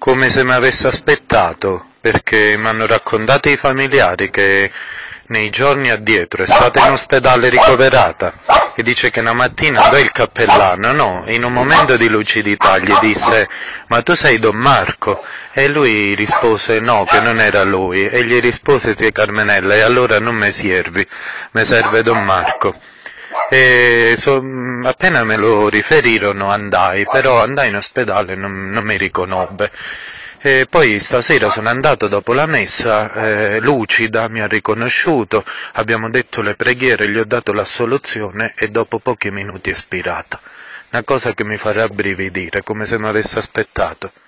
come se mi avesse aspettato, perché mi hanno raccontato i familiari che nei giorni addietro è stata in ospedale ricoverata e dice che una mattina andò il cappellano, no, in un momento di lucidità gli disse: ma tu sei Don Marco? E lui rispose no, che non era lui, e gli rispose: sì, Carmenella, e allora non mi servi, mi serve Don Marco. E appena me lo riferirono però andai in ospedale e non mi riconobbe. E poi stasera sono andato dopo la messa, lucida, mi ha riconosciuto, abbiamo detto le preghiere, gli ho dato l'assoluzione e dopo pochi minuti è spirata. Una cosa che mi fa rabbrividire, come se mi avesse aspettato.